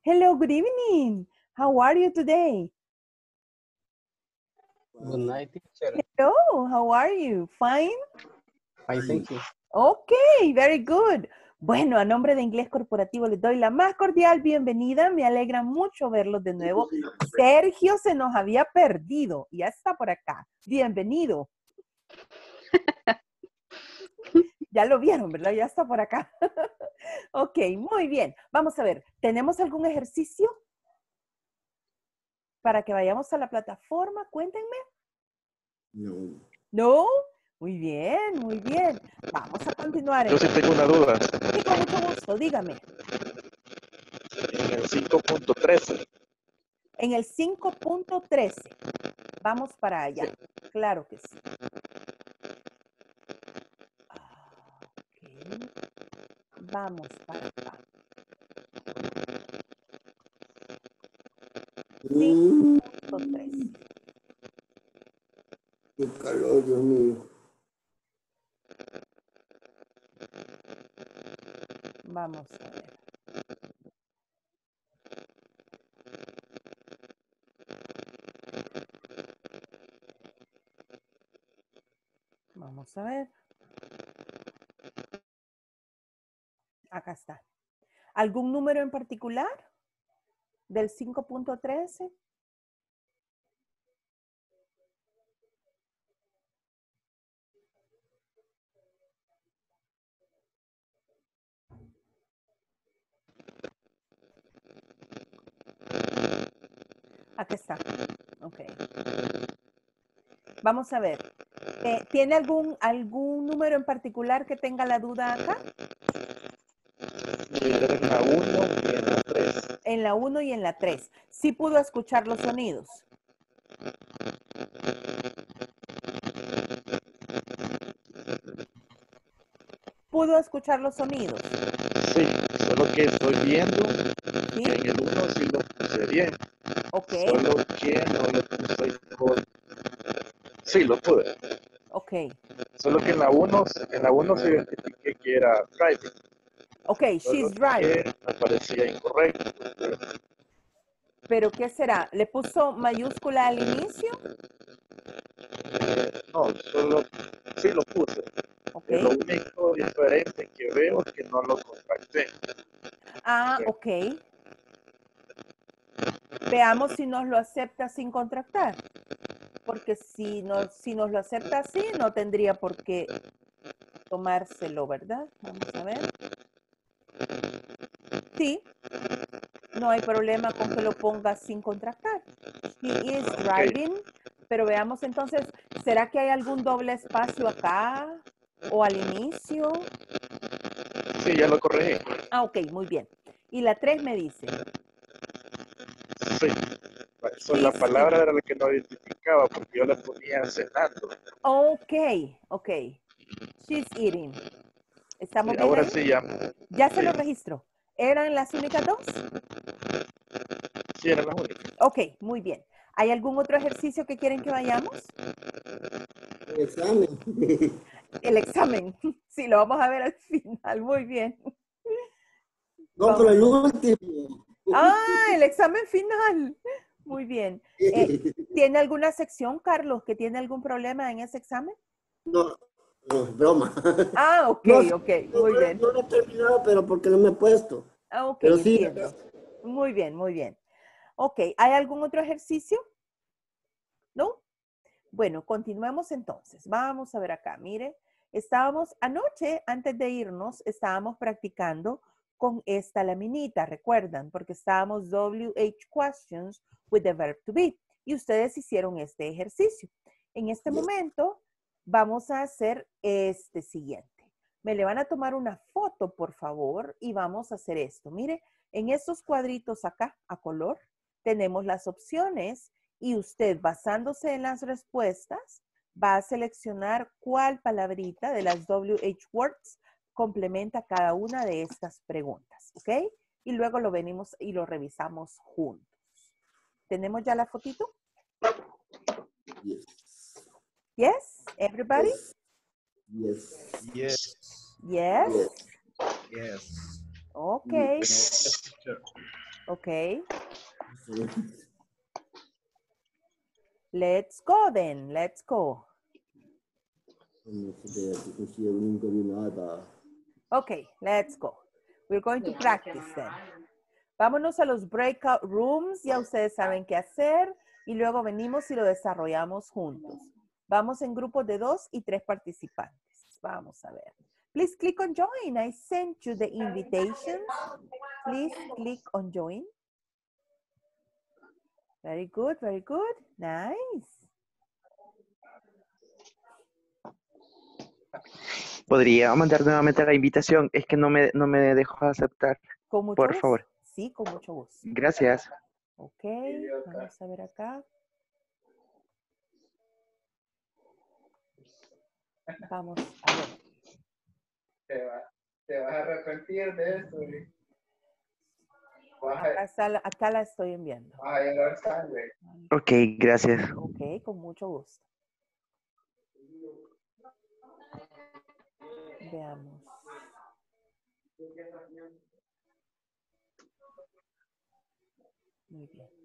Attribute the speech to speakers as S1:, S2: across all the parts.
S1: Hello, good evening. How are you today?
S2: Good night, teacher.
S1: Hello, how are you? Fine?
S2: Fine, thank you.
S1: Okay, very good. Bueno, a nombre de Inglés Corporativo les doy la más cordial bienvenida. Me alegra mucho verlos de nuevo. Sergio se nos había perdido. Ya está por acá. Bienvenido. Ya lo vieron, ¿verdad? Ya está por acá. Ok, muy bien. Vamos a ver. ¿Tenemos algún ejercicio para que vayamos a la plataforma? Cuéntenme.
S3: No.
S1: ¿No? Muy bien, muy bien. Vamos a continuar.
S4: Yo sí tengo una duda.
S1: Sí, con mucho gusto, dígame.
S4: En el 5.13.
S1: En el 5.13. Vamos para allá. Claro que sí. Ok. Vamos para acá. 5.13.
S3: Qué calor, Dios mío.
S1: Vamos a ver. Vamos a ver. Acá está. ¿Algún número en particular del 5.13? Acá está. Ok. Vamos a ver. ¿Tiene algún número en particular que tenga la duda acá?
S4: En la 1 y en la 3.
S1: En la 1 y en la 3. ¿Sí pudo escuchar los sonidos? ¿Pudo escuchar los sonidos?
S4: Sí, solo que estoy viendo
S1: ¿Sí?
S4: que en el 1 sí lo puse bien.
S1: Ok.
S4: Solo que no lo puse con... Sí, lo pude.
S1: Ok.
S4: Solo que en la 1 se identifiqué que era driving.
S1: Ok,
S4: Solo
S1: she's driving.
S4: que me parecía incorrecto.
S1: ¿Pero qué será? ¿Le puso mayúscula al inicio?
S4: No, solo sí lo puse.
S1: Ok.
S4: Lo único diferente que veo es que no lo contacté.
S1: Ah, ok. Veamos si nos lo acepta sin contractar. Porque si nos lo acepta así, no tendría por qué tomárselo, ¿verdad? Vamos a ver. Sí, no hay problema con que lo ponga sin contractar. She is driving. Pero veamos entonces, ¿será que hay algún doble espacio acá o al inicio?
S4: Sí, ya lo corregí.
S1: Ah, ok, muy bien. Y la 3 me dice.
S4: Sí. So, la palabra era la que no identificaba porque yo la ponía cenando.
S1: Ok, ok. She's eating. ¿Estamos
S4: Sí,
S1: bien
S4: ahora
S1: ahí?
S4: sí ya.
S1: Ya se
S4: Sí,
S1: lo registro. ¿Eran las únicas dos?
S4: sí, era la única.
S1: Ok, muy bien. ¿Hay algún otro ejercicio que quieren que vayamos?
S3: El examen.
S1: El examen. Sí, lo vamos a ver al final. Muy bien.
S3: No, pero
S1: Vamos
S3: el
S1: a...
S3: último.
S1: Ah, el examen final. Muy bien. ¿Tiene alguna sección, Carlos, que tiene algún problema en ese examen?
S3: No, no, es broma.
S1: Ah, ok,
S3: No,
S1: ok. Muy bien.
S3: no lo he terminado, pero porque no me he puesto.
S1: Ah, ok,
S3: Pero sí,
S1: entiendo. Muy bien, muy bien. Ok, ¿hay algún otro ejercicio? ¿No? Bueno, continuemos entonces. Vamos a ver acá. Mire, estábamos anoche, antes de irnos, estábamos practicando con esta laminita, ¿recuerdan? Porque estábamos WH questions with the verb to be. Y ustedes hicieron este ejercicio. En este momento vamos a hacer este siguiente. Me le van a tomar una foto, por favor, y vamos a hacer esto. Mire, en estos cuadritos acá, a color, tenemos las opciones y usted, basándose en las respuestas, va a seleccionar cuál palabrita de las WH words complementa cada una de estas preguntas, ¿ok? Y luego lo venimos y lo revisamos juntos. ¿Tenemos ya la fotito?
S3: Yes.
S1: Yes, everybody?
S3: Yes.
S2: Yes.
S1: Yes.
S3: Yes.
S2: Yes.
S1: Ok.
S4: Yes.
S1: Okay. Let's go then. Let's go. Okay, let's go. We're going to practice then. Vámonos a los breakout rooms. Ya ustedes saben qué hacer. Y luego venimos y lo desarrollamos juntos. Vamos en grupos de 2 y 3 participantes. Vamos a ver. Please click on join. I sent you the invitation. Please click on join. Very good, very good. Nice.
S5: ¿Podría mandar nuevamente la invitación? Es que no me dejó aceptar.
S1: Con mucho
S5: Por
S1: gusto.
S5: favor.
S1: Sí, con mucho gusto.
S5: Gracias.
S1: Ok, vamos a ver acá. Vamos a ver.
S6: Te vas a arrepentir de eso.
S1: Acá la estoy enviando.
S6: Vas a llorar sangre.
S5: Ok, gracias.
S1: Ok, con mucho gusto. Veamos. Muy bien.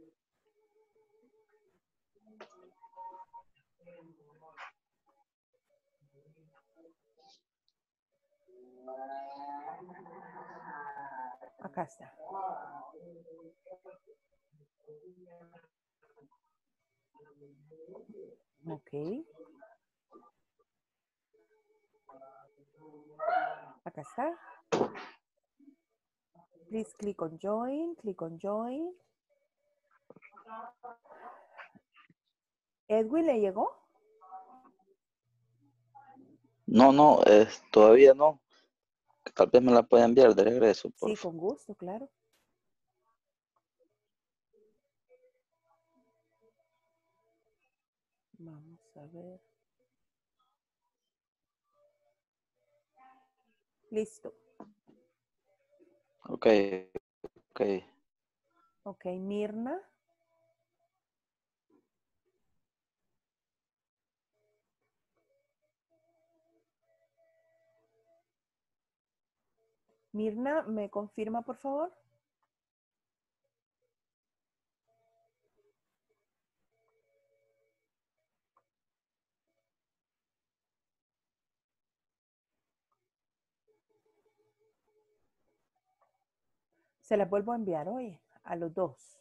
S1: Acá está. Ok. Acá está. Please click on join. Click on join. ¿Edwin le llegó?
S7: No, todavía no. Tal vez me la pueda enviar de regreso, por
S1: Sí,
S7: favor.
S1: con gusto, claro. Vamos a ver. Listo.
S7: Ok.
S1: Ok, Mirna. Mirna, ¿me confirma, por favor? Se las vuelvo a enviar hoy a los dos.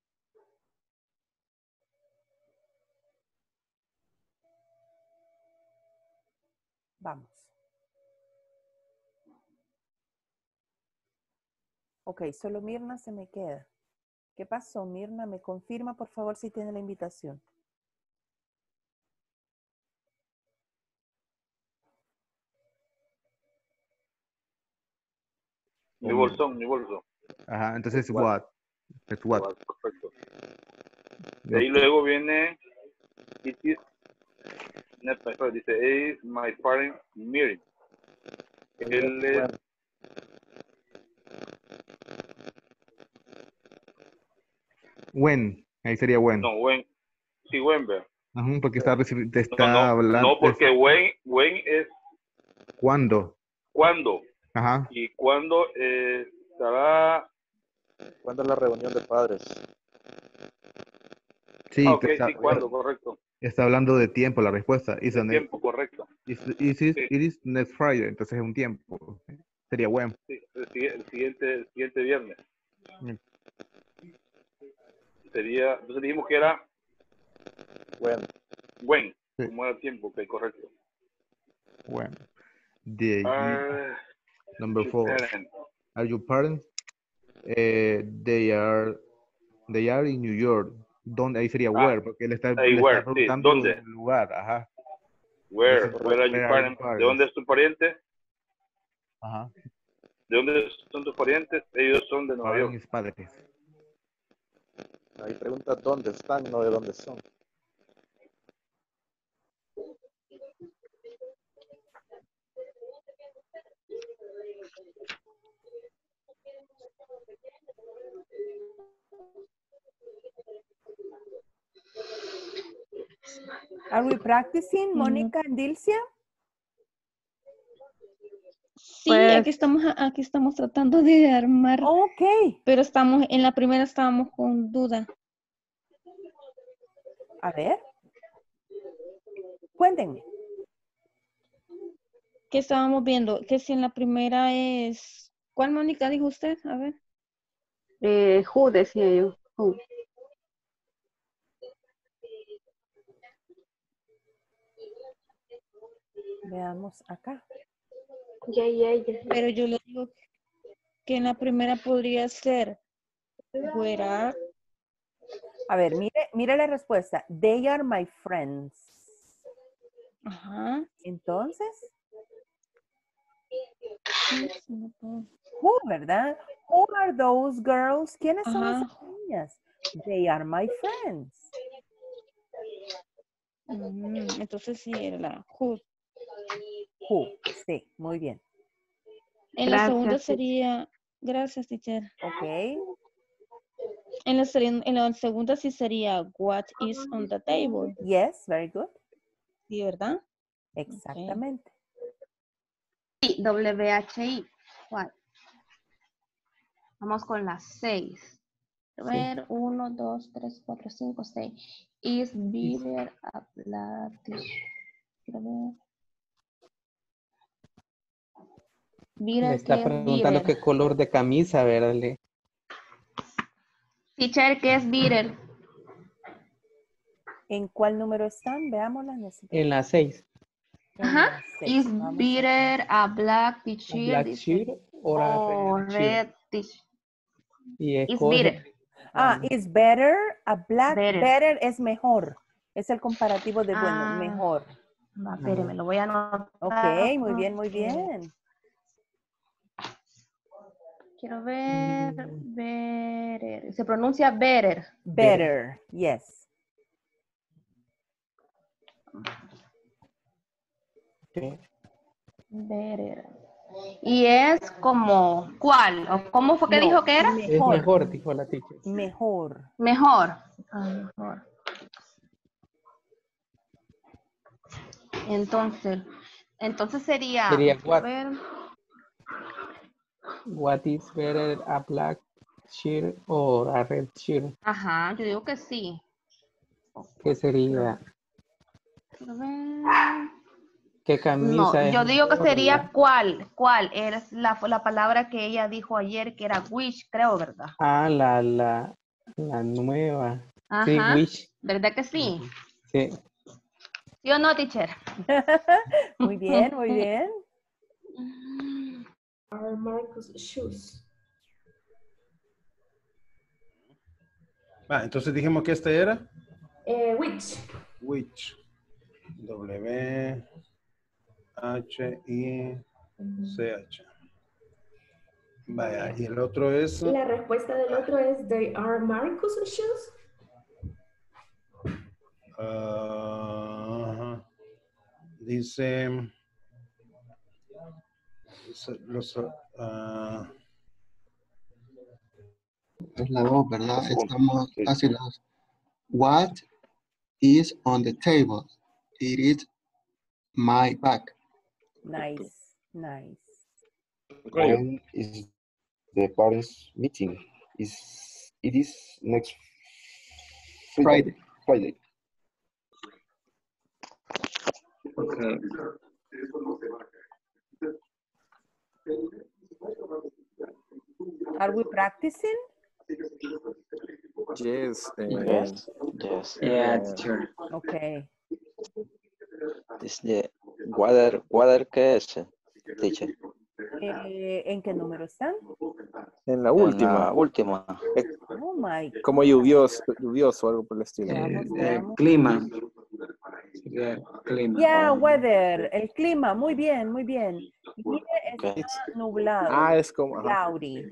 S1: Vamos. Ok, solo Mirna se me queda. ¿Qué pasó, Mirna? ¿Me confirma, por favor, si tiene la invitación?
S4: Mi bolsón.
S8: Ajá, entonces what? Es what.
S4: Perfecto. De ahí luego viene, it is, dice, it is my parent meeting. Él es,
S8: When, ahí sería when.
S4: no, when, ver.
S8: Ajá, porque está, te
S4: No,
S8: está hablando.
S4: no, porque when es
S8: ¿Cuándo?
S4: cuándo.
S8: Ajá.
S4: Y cuándo estará.
S7: ¿Cuándo es la reunión de padres?
S8: Sí,
S4: Ok, sí, cuándo, correcto.
S8: está hablando de tiempo la respuesta.
S4: De tiempo, correcto.
S8: It is next Friday, entonces es un tiempo. Sería when.
S4: Sí, el siguiente viernes. Sería, entonces dijimos que era when,
S8: Sí.
S4: como era el tiempo, ok, correcto.
S8: When. Number 4.
S4: Parent.
S8: Are your parents? They are in New York. ¿Dónde? Ahí sería where, porque le está
S4: Where,
S8: preguntando
S4: sí, ¿dónde?
S8: el lugar. Ajá.
S4: Where
S8: Entonces,
S4: are your parents? ¿De dónde es tu pariente?
S8: Ajá.
S4: ¿De dónde son tus parientes? Ellos son de Nueva York.
S8: Mis padres.
S7: Ahí pregunta dónde están, no de dónde son.
S1: Are we practicing, Mónica and Dilcia?
S9: Sí, aquí estamos tratando de armar,
S1: Ok.
S9: pero en la primera estábamos con duda.
S1: A ver. Cuéntenme.
S9: ¿Qué estábamos viendo? Que si en la primera es... ¿Cuál, Mónica, dijo usted? A ver.
S10: Who decía yo. Who.
S1: Veamos acá.
S10: Ya.
S9: Pero yo le digo que en la primera podría ser where are.
S1: A ver, mire la respuesta. They are my friends.
S9: Ajá.
S1: Entonces, who, ¿verdad? Who are those girls? ¿Quiénes son
S9: Ajá.
S1: esas niñas? They are my friends.
S9: Entonces sí era la who.
S1: Who, sí, muy bien.
S9: En la segunda
S10: Gracias,
S9: sería, gracias, teacher.
S1: Ok.
S9: En la segunda sí sería what is on the table.
S1: Yes, very good.
S9: Sí, ¿verdad?
S1: Exactamente.
S10: Sí, WHI. What? Vamos con las 6. A ver, 1, 2, 3, 4, 5, 6. Is better a black Quiero ver.
S2: Me
S10: Better,
S2: está
S10: ¿qué es
S2: preguntando
S10: better?
S2: qué color de camisa, ¿verdad?
S10: Teacher, ¿qué es better?
S1: ¿En cuál número están? Veámoslas.
S2: En la 6.
S10: Ajá. Is
S1: Vamos
S10: better a black
S2: A
S10: teacher,
S2: black
S10: dice.
S2: shirt or a
S10: O
S2: red shirt.
S10: red teacher.
S2: Y
S10: Is
S2: escoge.
S10: better.
S1: is better a black.
S10: Better.
S1: Better es mejor. Es el comparativo de bueno, mejor.
S10: Va, espéreme, lo voy a anotar.
S1: Ok, muy bien, muy bien.
S10: Quiero ver. Better. Se pronuncia better.
S1: Better, yes.
S2: Sí.
S10: Better. Y es como, ¿cuál? ¿O cómo fue que dijo que era?
S2: Es mejor, dijo la teacher.
S1: Mejor.
S10: Mejor. Mejor. Entonces sería.
S2: Sería
S10: quiero
S2: what?
S10: ver.
S2: What is better, a black shirt or a red shirt?
S10: Ajá, yo digo que sí.
S2: ¿Qué sería?
S10: Quiero ver.
S2: ¿Qué camisa
S10: No,
S2: es
S10: yo digo que
S2: mejor,
S10: sería
S2: la-
S10: ¿cuál? Es la palabra que ella dijo ayer, que era wish, creo, ¿verdad?
S2: Ah, la nueva. Sí,
S10: Ajá.
S2: wish.
S10: ¿Verdad que sí?
S2: Sí.
S10: ¿Sí o no, teacher?
S1: Muy bien, muy bien.
S11: Are Marcus shoes?
S4: Entonces dijimos que este era.
S11: Which?
S4: Which. W-H-I-C-H. Vaya, y el otro es.
S11: La respuesta del otro es They are Marcus shoes?
S4: Dice los.
S3: Es la 2, ¿verdad? Estamos casi las. What is on the table? It is my bag.
S1: Nice, nice.
S12: When is the parents' meeting? It is next Friday.
S3: Friday.
S12: Okay.
S1: Are we practicing?
S13: Yes.
S7: Yes.
S13: Yeah, teacher.
S1: Okay.
S7: Dice, water, ¿qué es, teacher?
S1: ¿En qué número están?
S13: En la
S7: En
S13: última.
S7: la última.
S1: Oh my.
S13: Como lluvioso, algo por el estilo.
S1: Veamos.
S13: Clima.
S1: Yeah, weather, el clima, muy bien, muy bien. Mire,
S7: Okay.
S1: está nublado.
S13: Es como. Ajá.
S1: Cloudy.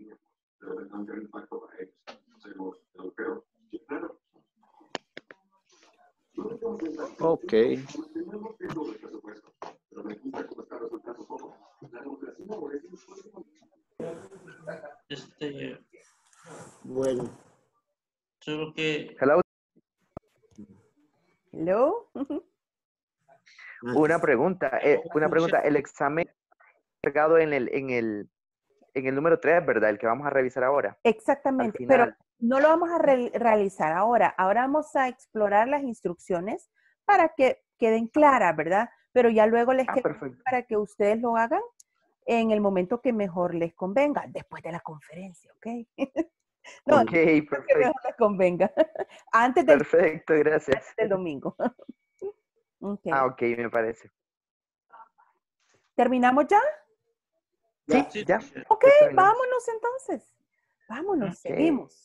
S13: Ok.
S3: Bueno.
S14: Solo que.
S5: Hello.
S1: Hello.
S5: Una pregunta. El examen cargado en el número 3, ¿verdad? El que vamos a revisar ahora.
S1: Exactamente,
S5: Al
S1: pero
S5: final.
S1: no lo vamos a realizar ahora. Ahora vamos a explorar las instrucciones para que queden claras, ¿verdad? Pero ya luego les quedo para que ustedes lo hagan en el momento que mejor les convenga, después de la conferencia, ¿ok? No,
S5: Ok,
S1: que
S5: perfecto.
S1: mejor les convenga. Antes del,
S5: Perfecto, gracias.
S1: antes del domingo. Ok.
S5: Ah, ok, me parece.
S1: ¿Terminamos ya?
S5: Sí, ya.
S1: Ok,
S5: Ya terminamos.
S1: vámonos entonces. Vámonos,
S5: Ok.
S1: seguimos.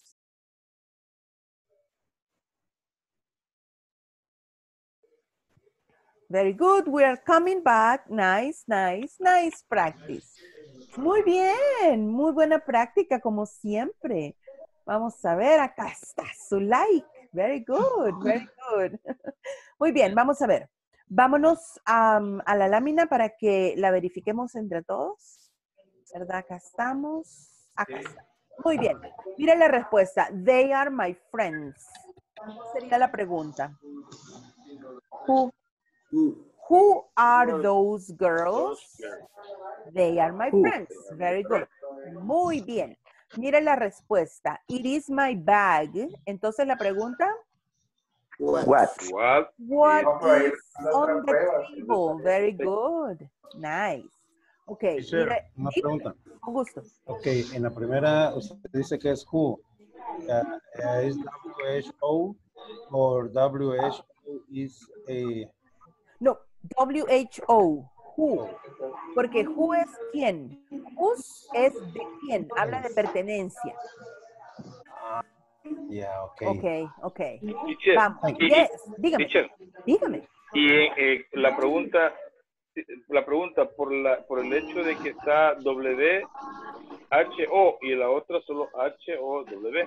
S1: Very good. We are coming back. Nice, nice, nice practice. Muy bien. Muy buena práctica, como siempre. Vamos a ver. Acá está su like. Very good. Very good. Muy bien. Vamos a ver. Vámonos a la lámina para que la verifiquemos entre todos. ¿Verdad? Acá estamos. Acá está. Muy bien. Miren la respuesta. They are my friends. ¿Cuál sería la pregunta? Who are those girls? They are my friends. Very good. Muy bien. Mira la respuesta. It is my bag. Entonces la pregunta.
S5: What?
S1: What is on the table? Very good. Nice. Ok. Mira,
S15: Una pregunta.
S1: con gusto.
S15: Ok, en la primera usted dice que es who. ¿Es WHO o WHO is a...
S1: No, WHO. Who. Porque who es quién. Whose es de quién. Habla de pertenencia.
S15: Ya, ok.
S1: Ok.
S4: Teacher,
S1: Vamos. Yes. Dígame.
S4: teacher,
S1: Dígame.
S4: y la pregunta por el hecho de que está WHO y la otra solo HOW.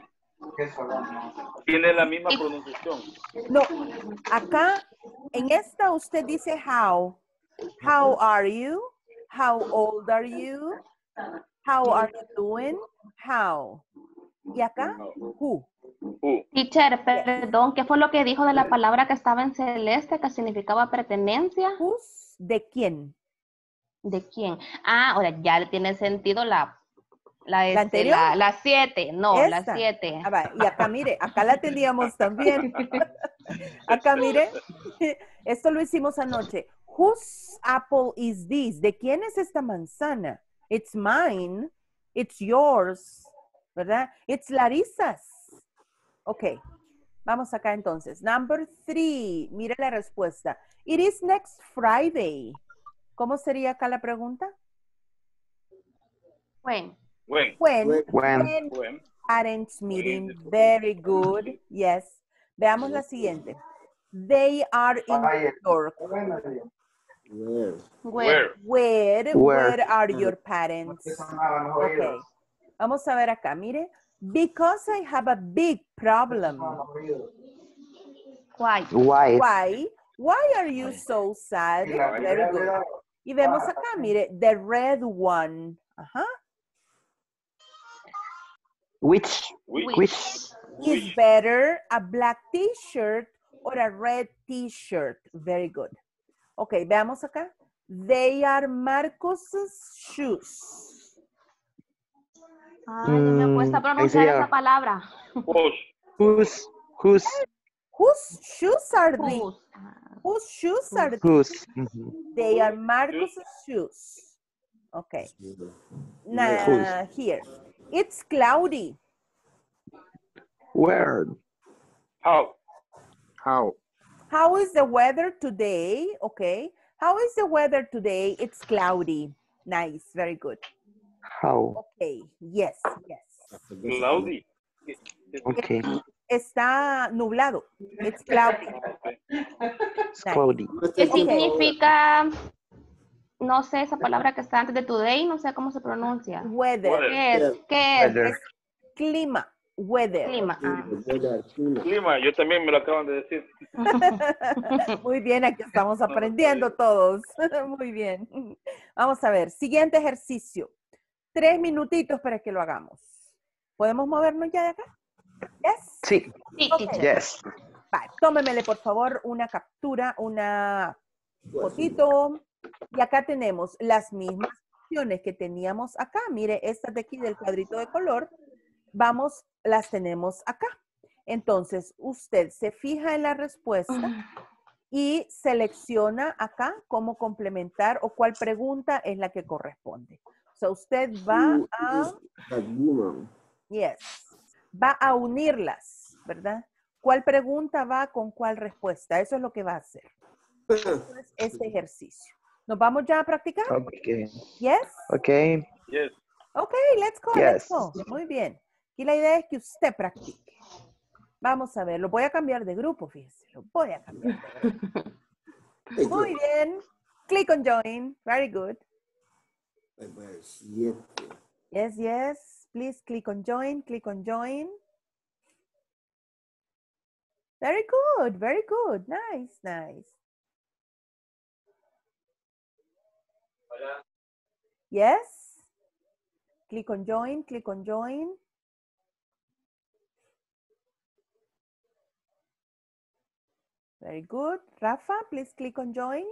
S4: Tiene la misma pronunciación.
S1: No, acá en esta usted dice how. How are you? How old are you? How are you doing? How. Y acá, who.
S10: Teacher, perdón, ¿qué fue lo que dijo de la palabra que estaba en celeste que significaba pertenencia?
S1: Whose, ¿de quién?
S10: ¿De quién? Ah, ahora ya le tiene sentido la
S1: anterior?
S10: La 7, no, la
S1: Esta.
S10: 7.
S1: Ah, va, y acá mire, acá la teníamos también. Acá mire, esto lo hicimos anoche. Whose apple is this? ¿De quién es esta manzana? It's mine. It's yours. ¿Verdad? It's Larissa's. Ok. Vamos acá entonces. Number 3. Mira la respuesta. It is next Friday. ¿Cómo sería acá la pregunta?
S10: When.
S1: When parents meeting. Very good. Yes. Veamos la siguiente. They are in New York. Where are your parents? Okay. Vamos a ver acá. Mire. Because I have a big problem.
S10: Why?
S1: Why are you so sad? Very good. Y vemos acá, mire, the red one. Ajá.
S5: Which
S1: is better, a black t-shirt or a red t-shirt? Very good. Ok, veamos acá. They are Marcos's shoes.
S10: Ay, me cuesta pronunciar esa palabra.
S5: Whose
S1: shoes are these? Whose shoes are these? They are Marcos's shoes. Okay. Now, here. It's cloudy.
S5: Where?
S4: How?
S1: How is the weather today? Okay. How is the weather today? It's cloudy. Nice. Very good.
S5: How?
S1: Okay. Yes.
S4: Cloudy.
S5: Okay.
S1: Está nublado. It's cloudy.
S5: It's cloudy.
S10: ¿Qué significa? No sé esa palabra que está antes de today, no sé cómo se pronuncia.
S1: Weather.
S10: ¿Qué es?
S1: Es clima. Weather.
S4: Clima, yo también me lo acaban de decir.
S1: Muy bien, aquí estamos aprendiendo todos. Muy bien. Vamos a ver, siguiente ejercicio. 3 minutitos para que lo hagamos. ¿Podemos movernos ya de acá? Yes.
S5: Sí.
S1: Okay.
S5: Yes.
S1: Vale, tómemele por favor una captura, una fotito. Y acá tenemos las mismas opciones que teníamos acá, mire, estas de aquí del cuadrito de color, las tenemos acá. Entonces, usted se fija en la respuesta y selecciona acá cómo complementar o cuál pregunta es la que corresponde. O sea, usted va a unirlas, ¿verdad? ¿Cuál pregunta va con cuál respuesta? Eso es lo que va a hacer. Eso es este ejercicio. ¿Nos vamos ya a practicar?
S5: Okay.
S1: Yes?
S5: Okay.
S4: Yes.
S1: Ok, let's go,
S5: Yes.
S1: let's go. Muy bien. Aquí la idea es que usted practique. Vamos a ver, lo voy a cambiar de grupo, fíjese. Lo voy a cambiar de grupo. Muy bien. Click on join. Very good. Yes, yes. Please click on join. Click on join. Very good. Very good. Nice, nice.
S6: Hola.
S1: Yes. Click on join. Click on join. Very good. Rafa, please click on join.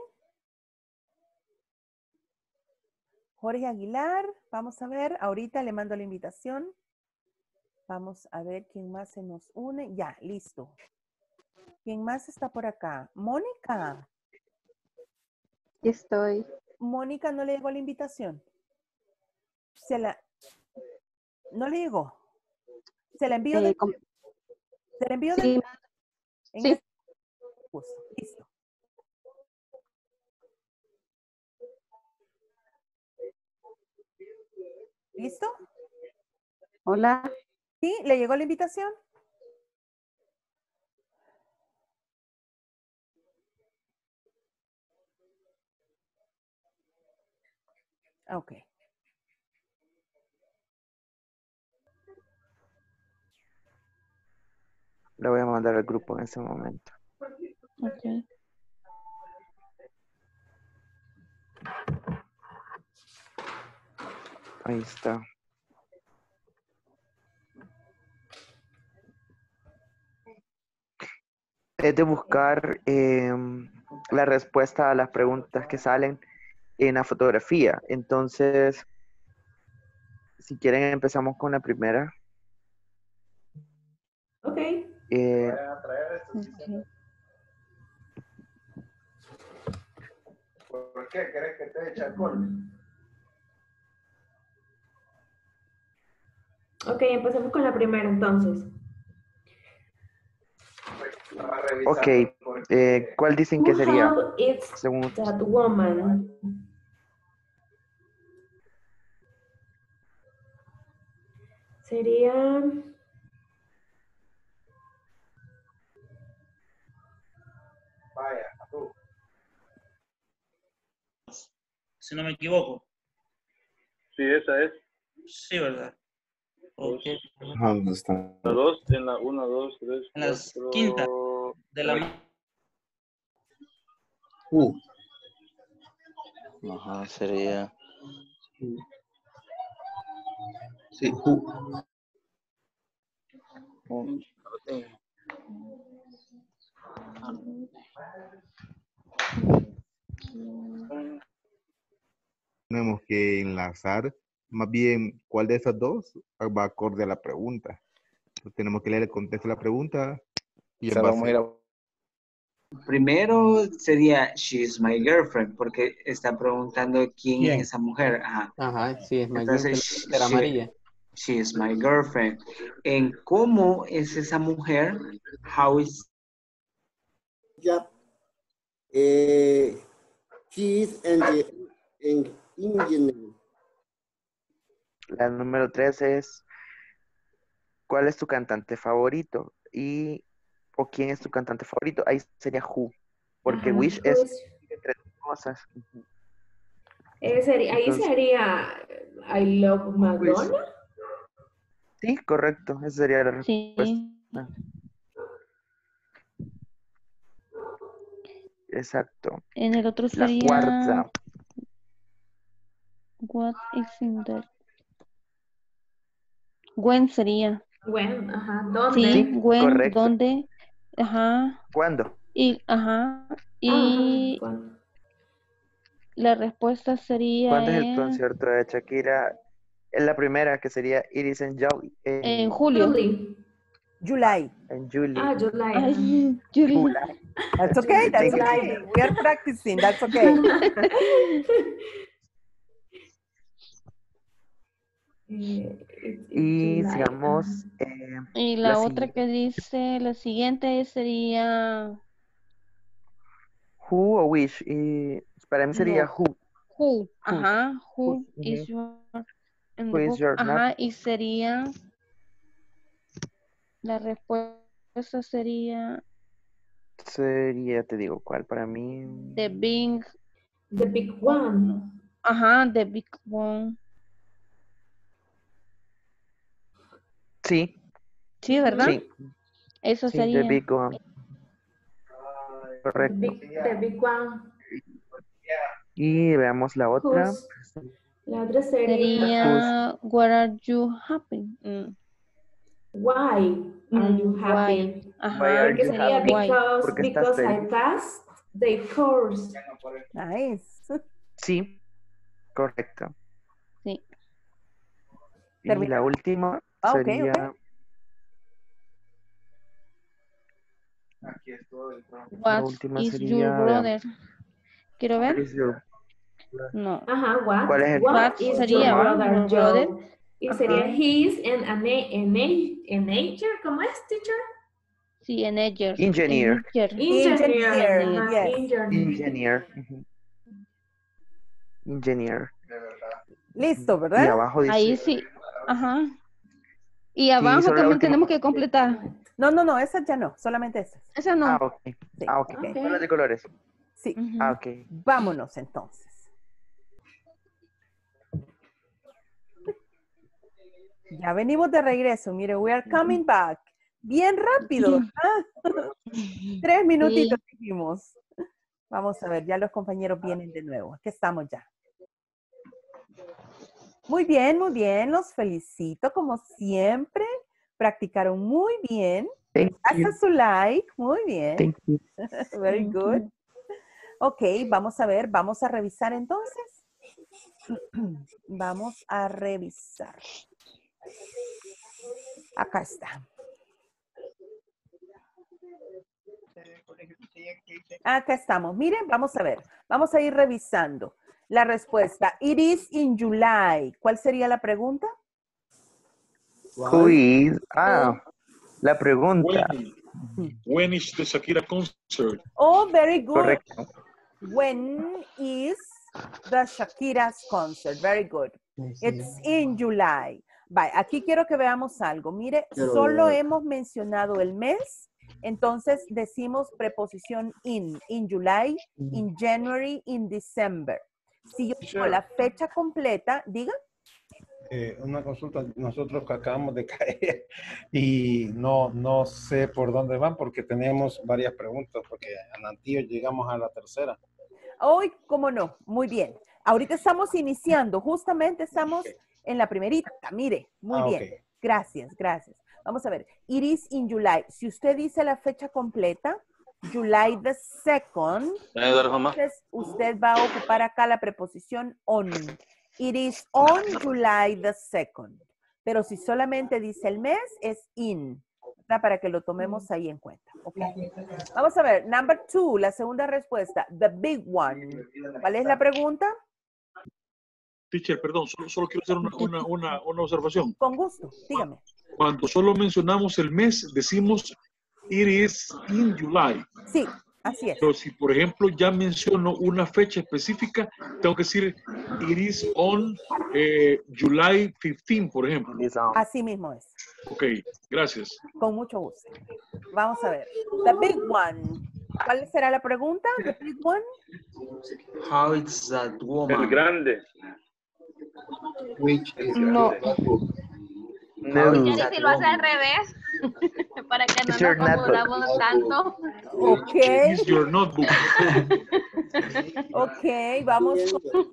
S1: Jorge Aguilar, vamos a ver, ahorita le mando la invitación. Vamos a ver quién más se nos une. Ya, listo. ¿Quién más está por acá? Mónica.
S16: Estoy.
S1: Mónica, ¿no le llegó la invitación? ¿No le llegó? ¿Se la envío? ¿Se la envío?
S16: Sí. Sí.
S1: Listo. ¿Listo?
S16: Hola.
S1: ¿Sí? ¿Le llegó la invitación? Ok.
S5: Le voy a mandar al grupo en ese momento.
S9: Okay.
S5: Ahí está. Es de buscar la respuesta a las preguntas que salen en la fotografía. Entonces, si quieren, empezamos con la primera.
S11: Ok.
S9: Okay.
S6: ¿Por qué? ¿Querés que te eche alcohol?
S11: Ok, empecemos con la primera entonces.
S5: Ok, ¿cuál dicen que sería?
S11: How is
S5: Según
S11: that woman? Sería...
S6: Vaya, tú.
S14: Si no me equivoco.
S4: Sí, esa es.
S14: Sí, ¿verdad? Ok.
S12: ¿Dónde está?
S4: La 2, en la 1, 2, 3,
S14: En la quinta. De la...
S7: Ajá, sería.
S3: Sí,
S8: Tenemos que enlazar más bien cuál de esas dos va acorde a la pregunta. Tenemos que leer el contexto de la pregunta y en base
S17: Primero sería she is my girlfriend, porque está preguntando quién es esa mujer. Ajá.
S2: Ajá, sí, es my
S17: Entonces,
S2: girlfriend, la amarilla.
S17: she is my girlfriend. En cómo es esa mujer, how is...
S18: He is an engineer.
S5: la número 3 es ¿cuál es tu cantante favorito? ¿O quién es tu cantante favorito? Ahí sería who. Porque
S11: Ajá,
S5: wish
S11: who
S5: es
S11: is-
S5: tres cosas.
S11: ahí
S5: Entonces,
S11: sería I love Madonna.
S5: sí, correcto. Esa sería la respuesta.
S9: Sí.
S5: Exacto.
S9: En el otro
S5: La
S9: sería
S5: cuarta.
S9: what is in there. When sería.
S11: When, ajá, ¿dónde?
S9: Sí, when,
S5: correcto.
S9: ¿dónde? Ajá.
S5: ¿Cuándo?
S9: Y, ajá.
S11: Ah,
S9: Y,
S11: ¿cuándo?
S9: La respuesta sería
S5: ¿Cuándo es el concierto de Shakira? Es la primera, que sería It is in July.
S9: en julio.
S1: July.
S5: En July.
S11: Ah, July.
S9: Ay, July.
S1: That's okay. That's okay. We are practicing. That's okay.
S5: Y sigamos.
S9: Y la otra que dice, la siguiente sería
S5: Who o which. Y para mí sería
S9: No.
S5: who.
S9: who. Ajá. Who is your in the
S5: Who is
S9: book.
S5: your
S9: Ajá.
S5: not-
S9: Y sería la respuesta sería
S5: Sería, te digo cuál para mí.
S9: the big
S11: one.
S9: Ajá, the big one.
S5: Sí.
S9: Sí, ¿verdad?
S5: Sí.
S9: Eso
S5: Sí,
S9: sería.
S5: the big one. Correcto.
S11: The big one.
S5: Y veamos la otra.
S11: La otra
S9: Sería what are you happy?
S11: Why are you happy?
S9: Why? Ajá.
S5: Why are
S11: Porque
S5: you
S11: sería
S5: happy?
S11: because,
S5: Porque estás
S11: because I
S5: feliz.
S11: passed the course.
S1: Nice.
S5: Sí. Correcto.
S9: Sí.
S5: Y la última
S1: Ah, ok,
S5: sería.
S1: ok.
S9: What
S5: última
S9: is
S5: sería,
S9: your brother? Quiero
S5: What
S9: ver.
S5: is your-
S9: No.
S11: Ajá, what?
S5: ¿Cuál es el-
S11: What is
S9: sería,
S11: your brother
S9: your brother?
S11: job? Y sería
S9: Ajá.
S11: he's an nature, ¿cómo es, teacher?
S9: Sí, engineer.
S5: Engineer.
S11: Engineer. Ajá,
S1: yes.
S11: engineer.
S5: Engineer. Ujú. Engineer.
S1: Listo,
S5: Y
S1: ¿verdad?
S5: abajo dice.
S9: Ahí sí. Ajá. Y abajo
S5: solo la
S9: también
S5: última
S9: tenemos que completar.
S1: No, esas ya no, solamente esas.
S9: Esa no.
S5: Ah, ok.
S1: Sí.
S5: Ah, ok.
S11: Ok.
S5: Solo las de colores.
S1: Sí.
S9: Ujú.
S5: Ah, ok.
S1: Vámonos entonces. Ya venimos de regreso. Mire, we are coming back. Bien rápido. ¿verdad? 3 minutitos dijimos. Vamos a ver, ya los compañeros vienen de nuevo. Aquí estamos ya. Muy bien, muy bien. Los felicito como siempre. Practicaron muy bien. Hasta su like. Muy bien.
S5: Thank you.
S1: Very good. Ok, vamos a ver, vamos a revisar entonces. Vamos a revisar. Acá está. Acá estamos. Miren, vamos a ver. Vamos a ir revisando. La respuesta. It is in July. ¿Cuál sería la pregunta?
S5: Who is? Ah, la pregunta.
S19: When is the Shakira concert?
S1: Oh, very good.
S5: Correcto.
S1: When is the Shakira's concert? Very good. It's in July. Bye. Aquí quiero que veamos algo. Mire, solo hemos mencionado el mes. Entonces decimos preposición in July, in January, in December. Si yo digo la fecha completa, diga.
S15: Una consulta, nosotros que acabamos de caer y no sé por dónde van porque tenemos varias preguntas porque en Antillo llegamos a la tercera.
S1: Hoy, cómo no, muy bien. Ahorita estamos iniciando, justamente estamos en la primerita, mire, muy bien.
S15: Okay.
S1: Gracias, gracias. Vamos a ver, it is in July. Si usted dice la fecha completa, July the 2nd, entonces usted va a ocupar acá la preposición on. It is on July the 2nd. Pero si solamente dice el mes, es in. ¿Verdad? Para que lo tomemos ahí en cuenta. Okay. Vamos a ver, number 2, la segunda respuesta, the big one. ¿Cuál es la pregunta?
S19: Teacher, perdón, solo quiero hacer una observación.
S1: Con gusto, dígame.
S19: Cuando solo mencionamos el mes, decimos it is in July.
S1: Sí, así es.
S19: Pero si, por ejemplo, ya menciono una fecha específica, tengo que decir it is on July 15, por ejemplo.
S1: Así mismo es.
S19: Ok, gracias.
S1: Con mucho gusto. Vamos a ver. The big one. ¿Cuál será la pregunta? The big one.
S17: How is that woman?
S4: El grande.
S3: Which is
S9: No.
S5: No.
S10: Y si lo hace al revés, para que no
S5: It's your
S10: nos confundamos tanto.
S1: Ok.
S19: Is your notebook.
S1: Ok, vamos con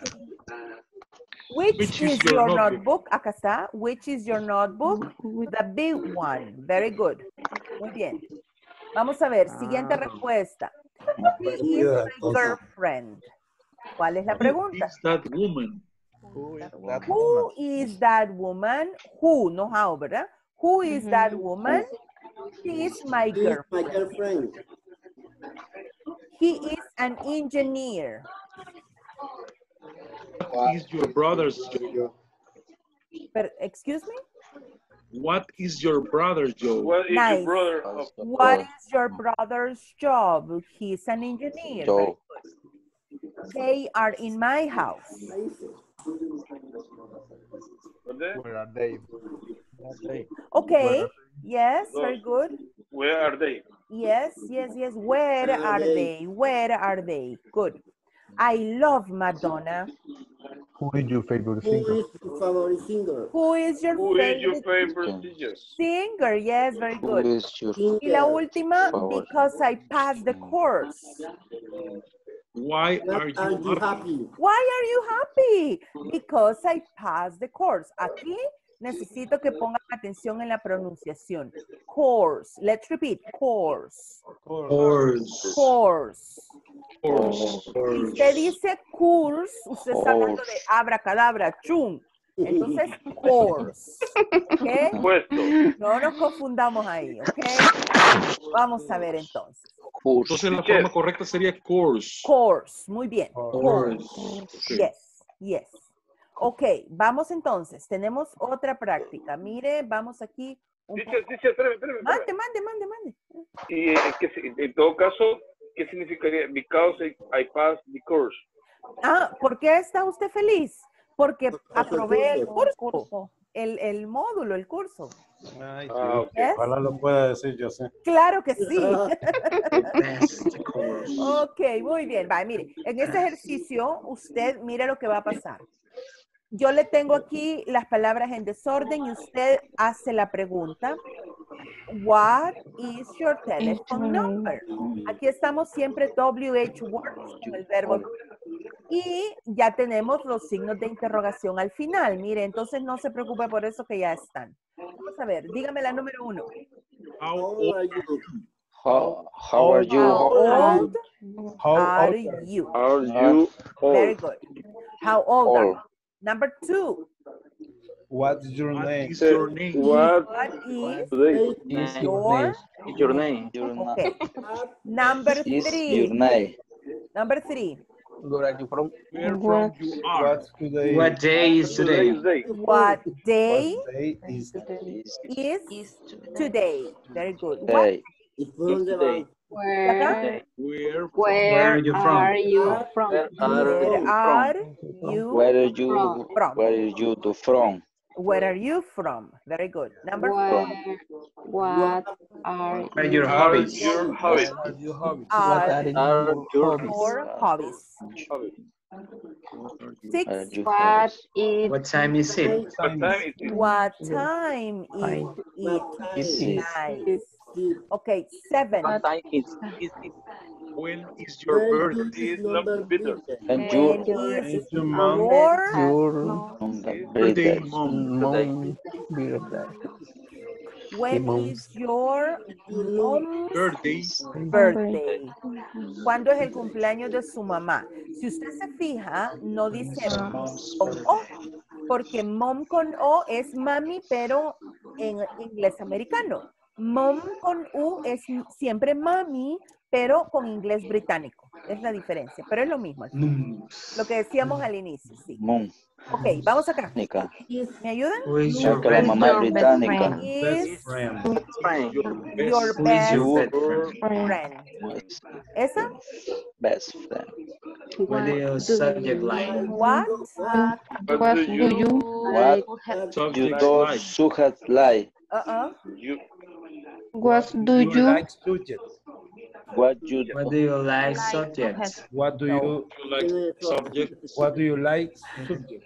S1: Which is your notebook? Acá está. Which is your notebook? The big one. Very good. Muy bien. Vamos a ver. Siguiente respuesta. Who is my girlfriend? ¿Cuál es la pregunta?
S19: Is that woman?
S1: Who is that woman? Who, no how, ¿verdad? Who is that woman? She is my girlfriend. He is an engineer.
S19: What is your brother's job?
S1: But, excuse me?
S19: What is your brother's job?
S4: What is
S1: Nice.
S4: your brother?
S1: What is your brother's job? He's an engineer.
S7: Job.
S1: They are in my house.
S8: Where are they?
S1: Okay. Yes, very good.
S4: Where are they?
S1: Yes, yes, yes. Where are they? Where are they? Good. I love Madonna.
S8: Who is your favorite
S18: Who
S8: singer?
S18: is your favorite singer?
S1: Who is your
S4: Who is your
S1: favorite
S4: favorite teacher?
S1: singer? Yes, very
S7: Who
S1: good.
S7: is your
S1: Y la última,
S7: favorite?
S1: because I passed the course.
S19: Why are
S18: What are
S19: you
S18: you
S19: happy?
S18: happy?
S1: Why are you happy? Because I passed the course. Aquí necesito que pongan atención en la pronunciación. Course. Let's repeat. Course.
S17: Horse.
S1: Course.
S19: Horse.
S1: Si usted dice course, usted está hablando de abracadabra, chum. Entonces, course. ¿Ok?
S4: Puesto.
S1: No nos confundamos ahí, ¿ok? Vamos a ver entonces.
S19: Entonces la forma correcta sería course.
S1: Course, muy bien. Course.
S19: Okay.
S1: Yes, yes. Ok, vamos entonces. Tenemos otra práctica. Mire, vamos aquí.
S4: Teacher, espérame.
S1: Mande.
S4: Y en todo caso, ¿qué significaría? Because I passed the course.
S1: Ah, ¿por qué está usted feliz? Porque aprobé el curso, el módulo, el curso.
S15: Ay,
S4: ok.
S1: Yes.
S15: Ojalá lo pueda decir yo, sí.
S1: Claro que sí. Ok, muy bien. Va, mire, en este ejercicio usted mire lo que va a pasar. Yo le tengo aquí las palabras en desorden y usted hace la pregunta. What is your telephone number? Aquí estamos siempre WH words con el verbo. Y ya tenemos los signos de interrogación al final. Mire, entonces no se preocupe por eso que ya están. Vamos a ver, dígame la número 1.
S18: How old are you?
S7: How are you?
S1: How old
S15: How
S1: are
S15: old
S1: you?
S4: Are you
S1: Very
S4: old?
S1: good. How old are you?
S7: Old.
S1: Number 2.
S15: What is your
S19: What
S15: name?
S19: is your name?
S4: What
S1: What is
S4: today?
S2: Is
S1: your
S2: your name?
S7: Your na-
S1: okay. Number
S7: is your
S1: 3.
S7: name.
S1: Number 3.
S2: Where are you from?
S19: Where from you are?
S15: What today?
S17: What day is today?
S1: What day
S15: What day is
S1: is today? Very good. What
S7: Day.
S18: It's from the
S7: Today.
S1: Acá?
S19: Where from?
S17: Where are you from?
S1: Where are you
S7: Where are you?
S1: from?
S7: Where are you to from?
S1: Where are you from? Very good. Number 4.
S10: What are
S17: What are your
S4: Are
S17: hobbies?
S4: your hobbies?
S15: What are your hobbies?
S2: What
S1: Are
S2: are
S7: Are
S2: your
S1: your
S2: hobbies?
S1: hobbies?
S7: Are
S1: 6.
S7: you
S10: what is
S17: What time is it?
S4: What time is it?
S1: What time is it?
S7: Is it?
S1: Nice. Okay, 7.
S2: What time is it?
S19: When is your
S18: Where
S19: birthday?
S18: is number
S7: And
S1: When
S7: your
S1: is
S15: your mom?
S1: your
S19: Birthday
S7: birthday.
S2: Mom birthday.
S1: when is your mom's
S19: Birthday.
S1: birthday? ¿Cuándo es el cumpleaños de su mamá? Si usted se fija, no dice con O, porque mom con O es mami, pero en inglés americano. Mom con U es siempre mami, pero con inglés británico. Es la diferencia, pero es lo mismo. Lo que decíamos al inicio, sí.
S7: Moon.
S1: Ok, vamos acá.
S7: Nica.
S1: ¿Me ayudan?
S17: Who is your
S7: Que la mamá es
S10: your best
S7: británica.
S1: Is
S15: Best friend.
S1: your
S17: Who is your
S1: best
S17: best friend?
S1: friend. ¿Esa?
S7: Best friend.
S17: What do you subject like?
S1: What
S10: what do you
S7: What you
S19: Subject
S7: do
S19: like.
S7: sujet like?
S4: You
S10: what do
S15: You
S10: you
S15: like subject?
S7: What you
S17: What do you like subjects?
S15: What do
S1: No.
S15: you
S19: You like subject?
S15: What do you like subject?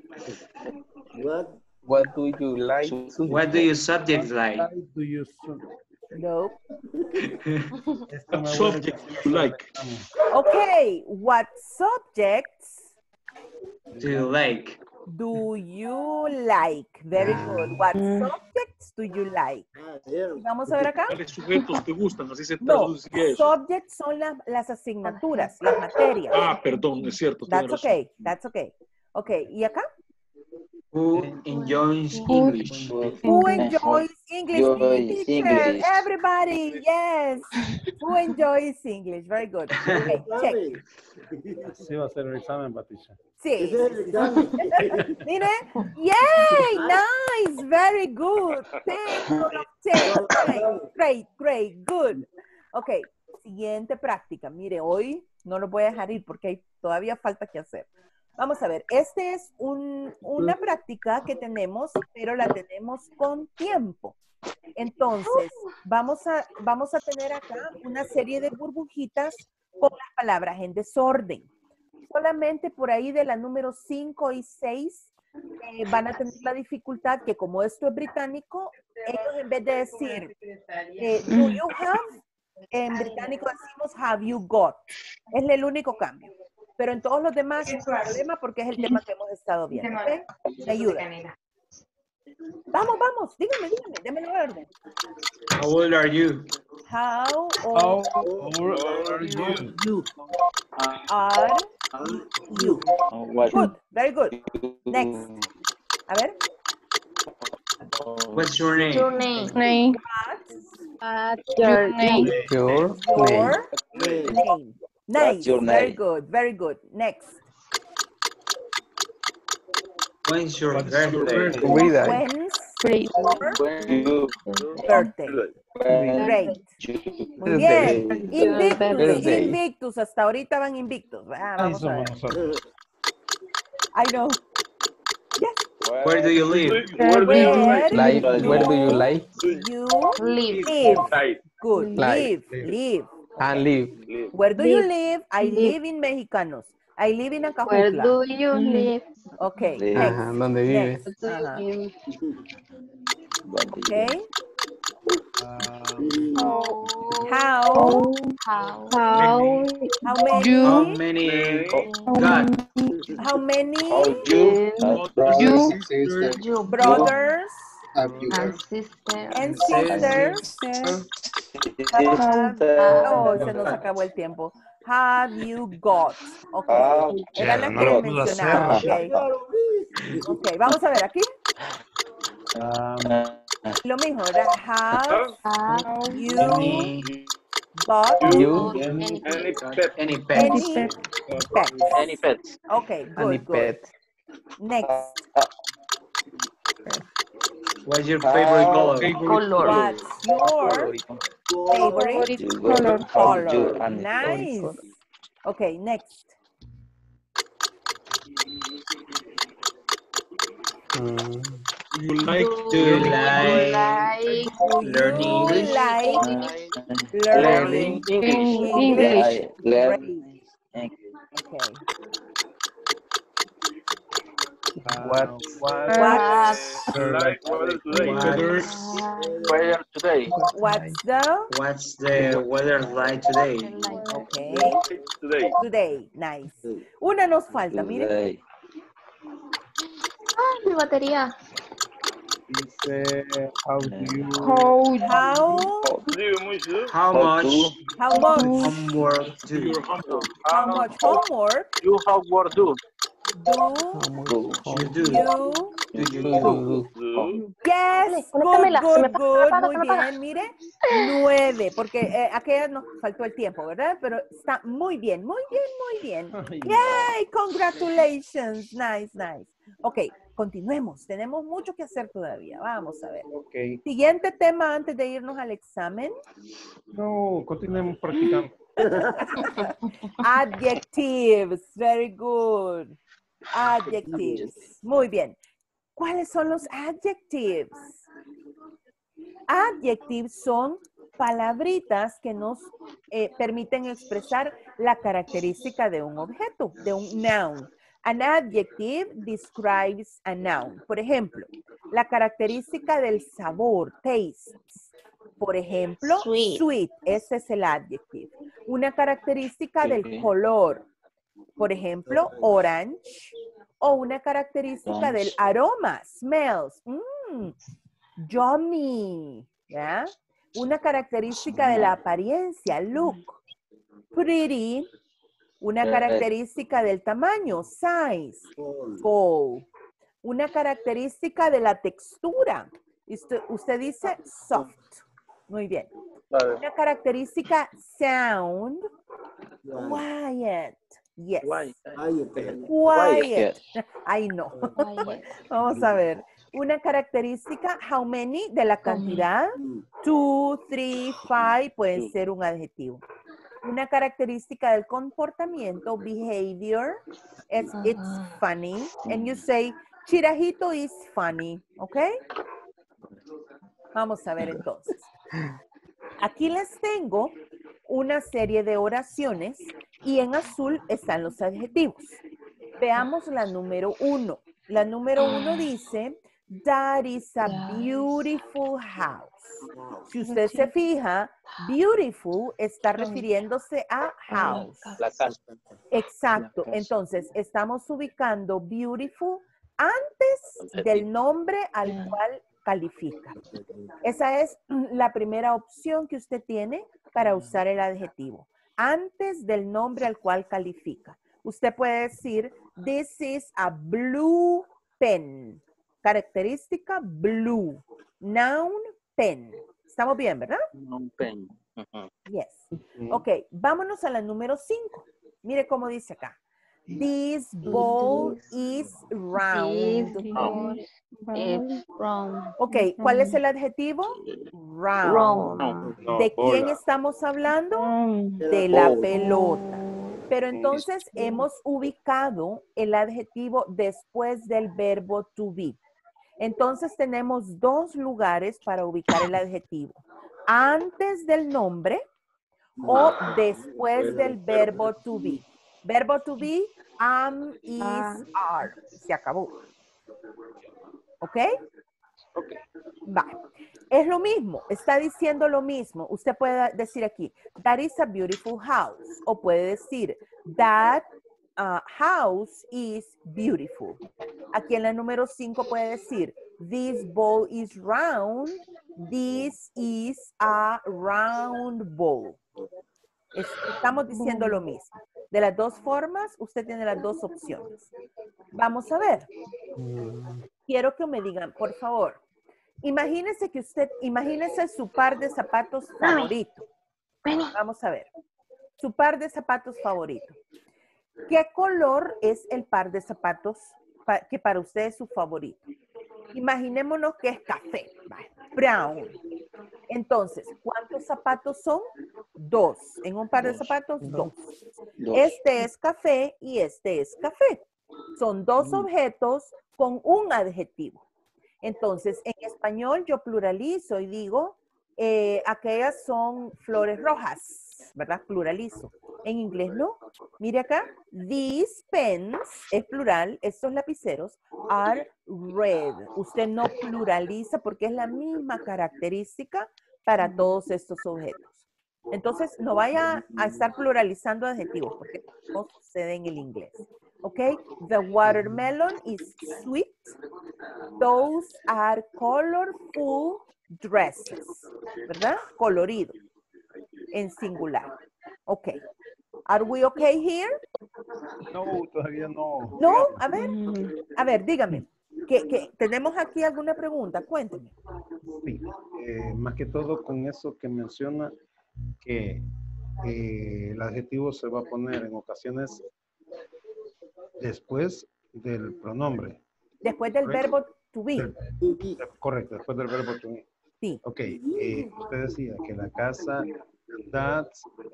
S2: What do you like?
S17: What do you subject like?
S15: Why do you subject?
S1: No.
S15: Esta
S19: What
S15: me
S19: subject you like?
S1: Okay, what subjects
S17: Do you like?
S1: do you like? Very good. What subjects subjects do you like? Vamos a ver acá.
S19: ¿Cuáles sujetos te gustan? Así se
S1: No,
S19: traduciría eso.
S1: subjects son las asignaturas, las materias.
S19: Ah, perdón, es cierto. tiene
S1: That's
S19: razón.
S1: okay, that's okay. Okay, ¿y acá?
S17: Who enjoys English?
S1: Who enjoys English? Me,
S7: Enjoys
S1: teacher.
S7: English.
S1: Everybody, yes. Who enjoys English? Very good. Okay, check.
S15: Así va a ser el examen, Patricia.
S1: Sí. Mire, yay, nice, very good. 10 out of 10. Great, great, good. Ok, siguiente práctica. Mire, hoy no lo voy a dejar ir porque todavía falta que hacer. Vamos a ver, este es una práctica que tenemos, pero la tenemos con tiempo. Entonces, vamos a tener acá una serie de burbujitas con las palabras en desorden. Solamente por ahí de la número 5 y 6 van a tener la dificultad que como esto es británico, ellos en vez de decir do you have, en británico decimos have you got. Es el único cambio. Pero en todos los demás no hay problema porque es el tema que hemos estado viendo. ¿Okay? Me ayuda. Vamos, vamos. Dígame, déme el orden.
S17: How old are you?
S1: How old
S15: are you?
S1: Are you?
S7: What?
S1: Good, very good. Next. A ver.
S17: What's your name?
S10: Your name.
S1: What's
S10: Your name.
S2: Your
S1: your name? Nice.
S7: What's your
S1: Very
S7: name?
S1: good, very good. Next.
S17: When's your
S19: What's your
S17: birthday?
S19: birthday?
S2: Cuida.
S1: When's your
S7: You-
S1: birthday?
S7: when
S1: Great.
S7: you-
S1: Muy bien. Invictus,
S2: Birthday.
S1: invictus. Hasta ahorita van invictus.
S15: Ahí
S1: Vamos a ver.
S15: somos nosotros.
S1: I know. Yes.
S17: Where do you live?
S1: Where
S2: Like, where do you like?
S1: you
S10: Live.
S1: live? Good.
S2: Like.
S1: Live.
S2: And live.
S1: Where do you
S10: Live.
S1: live? I live in Mexicanos. I live in
S10: Where
S1: Acajutla.
S10: do you live?
S1: Okay.
S7: Live.
S1: Next.
S2: Ajá, ¿dónde vives?
S1: Next. Ajá.
S7: What do you
S1: Okay.
S10: How
S1: How
S17: How
S1: many?
S17: many got?
S1: How many
S7: How you
S3: Brothers and sisters.
S1: brothers
S3: Have you?
S10: and sister
S1: and sisters? Oh, se nos acabó el tiempo. Have you got? Okay. Era la que
S15: no lo pudo
S1: mencionaba.
S15: hacer.
S1: Okay, vamos a ver aquí. Lo mismo, ¿verdad? Have you got
S2: You.
S17: Any pet?
S1: any pets?
S7: Any pets?
S1: Okay,
S2: Any
S1: good, good.
S2: pet.
S1: Next.
S17: What's your favorite color?
S10: color.
S1: What's your favorite
S7: You go- how you
S1: color?
S7: and
S1: Nice. Okay, next.
S19: You like
S17: Do you like
S10: Like
S17: learning
S1: You
S17: English?
S1: like learning
S10: English.
S1: Great.
S7: Learn
S1: Okay.
S2: What's
S4: Like weather today.
S19: weather
S7: weather today.
S1: What's the
S17: weather like today?
S1: okay?
S4: Today.
S1: Today. Nice. Una nos falta, mire.
S7: Today.
S10: Ay, mi batería.
S2: how do you
S1: How
S17: How much
S1: how much
S17: homework do you?
S1: how much homework
S7: You have work do.
S1: do
S17: You do.
S1: you
S17: do.
S1: Yes, good,
S10: conéctamela, se me
S1: good,
S10: apaga,
S1: good,
S10: se me
S1: muy
S10: apaga.
S1: bien, mire, 9, porque aquella nos faltó el tiempo, ¿verdad? Pero está muy bien, muy bien, muy bien. Yay, congratulations, nice, nice. Ok, continuemos, tenemos mucho que hacer todavía, vamos a ver.
S15: Okay.
S1: Siguiente tema antes de irnos al examen.
S15: No, continuemos practicando.
S1: Adjectives, very good. Adjectives, muy bien. ¿Cuáles son los adjectives? Adjectives son palabritas que nos permiten expresar la característica de un objeto, de un noun. An adjective describes a noun. Por ejemplo, la característica del sabor, taste. Por ejemplo, sweet, ese es el adjective. Una característica del color. Por ejemplo, orange. O una característica del aroma, smells. Yummy. ¿Ya? Una característica de la apariencia. Look. Pretty. Una característica del tamaño. Size. Tall. Una característica de la textura. Usted dice soft. Muy bien. Una característica sound. Quiet. Yes. Quiet. Ay, no. Vamos a ver. Una característica, how many, de la cantidad. 2, 3, 5, pueden ser un adjetivo. Una característica del comportamiento, behavior, it's funny. And you say, Chirajito is funny. ¿Ok? Vamos a ver entonces. Aquí les tengo una serie de oraciones y en azul están los adjetivos. Veamos la número 1. La número 1 dice, that is a beautiful house. Si usted se fija, beautiful está refiriéndose a house.
S7: La casa.
S1: Exacto. Entonces, estamos ubicando beautiful antes del nombre al cual califica. Esa es la primera opción que usted tiene para usar el adjetivo. Antes del nombre al cual califica. Usted puede decir, this is a blue pen. Característica, blue. Noun, pen. ¿Estamos bien, verdad?
S7: Un pen.
S1: Yes. Ok, vámonos a la número 5. Mire cómo dice acá. This ball is round. Ok, ¿cuál es el adjetivo? Round. ¿De quién estamos hablando? De la pelota. Pero entonces hemos ubicado el adjetivo después del verbo to be. Entonces tenemos dos lugares para ubicar el adjetivo. Antes del nombre o después del verbo to be. Verbo to be, am, is, are. Se acabó. ¿Ok?
S7: Ok.
S1: Va. Es lo mismo, está diciendo lo mismo. Usted puede decir aquí, that is a beautiful house. O puede decir, that house is beautiful. Aquí en la número 5 puede decir, this ball is round. This is a round ball. Estamos diciendo lo mismo. De las dos formas, usted tiene las dos opciones. Vamos a ver. Quiero que me digan, por favor, imagínese su par de zapatos favorito. Vamos a ver. Su par de zapatos favorito. ¿Qué color es el par de zapatos que para usted es su favorito? Imaginémonos que es café. Brown. Entonces, ¿cuántos zapatos son? 2. En un par de zapatos, 2. Este es café y este es café. Son dos objetos con un adjetivo. Entonces, en español yo pluralizo y digo, aquellas son flores rojas, ¿verdad? Pluralizo. En inglés no. Mire acá, these pens, es plural, estos lapiceros, are red. Usted no pluraliza porque es la misma característica para todos estos objetos. Entonces, no vaya a estar pluralizando adjetivos porque no sucede en el inglés. ¿Ok? The watermelon is sweet. Those are colorful dresses. ¿Verdad? Colorido. En singular. Ok. Are we okay here?
S15: No, todavía no.
S1: ¿No? A ver, dígame. ¿Que tenemos aquí alguna pregunta? Cuénteme.
S15: Sí, más que todo con eso que menciona que el adjetivo se va a poner en ocasiones después del pronombre.
S1: Después del verbo to be.
S15: Correcto, después del verbo to be.
S1: Sí.
S15: Ok, usted decía que la casa, that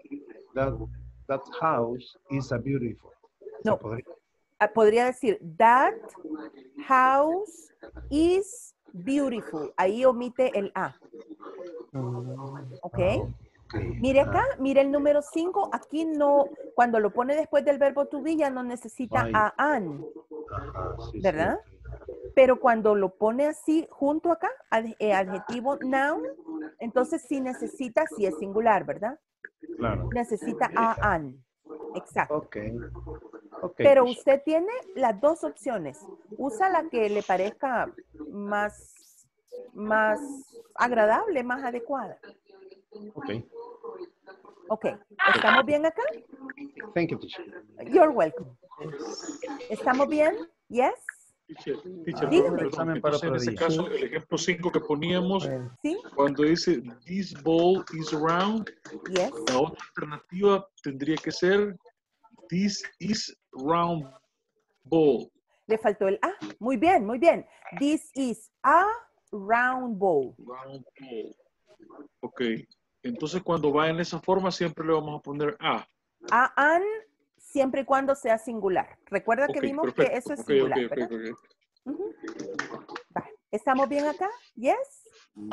S15: house is a beautiful.
S1: No, podría decir, that house is beautiful. Ahí omite el A. ¿Ok? Mire acá, mire el número 5. Aquí no, cuando lo pone después del verbo to be ya no necesita a an. ¿Verdad? Pero cuando lo pone así junto acá, adjetivo noun, entonces sí necesita, si es singular, ¿verdad?
S15: Claro.
S1: Necesita a an. Exacto.
S15: Okay.
S1: Pero usted tiene las dos opciones. Usa la que le parezca más más agradable, más adecuada.
S15: Okay.
S1: Ok, ¿estamos bien acá?
S15: Thank you, teacher.
S1: You're welcome. ¿Estamos bien? Yes?
S19: Teacher,
S1: Dígame.
S19: perdón, entonces en ese caso, el ejemplo 5 que poníamos,
S1: ¿Sí?
S19: cuando dice this ball is round,
S1: Yes.
S19: la otra alternativa tendría que ser this is round ball.
S1: Le faltó el A. Muy bien, muy bien. This is a round ball.
S19: Round ball. Ok. Entonces cuando va en esa forma siempre le vamos a poner A.
S1: An siempre y cuando sea singular. Recuerda que
S19: Ok,
S1: vimos
S19: perfecto.
S1: que eso es
S19: Ok,
S1: singular,
S19: ok,
S1: ¿verdad?
S19: ok.
S1: Ujú. Va. ¿Estamos bien acá? Yes.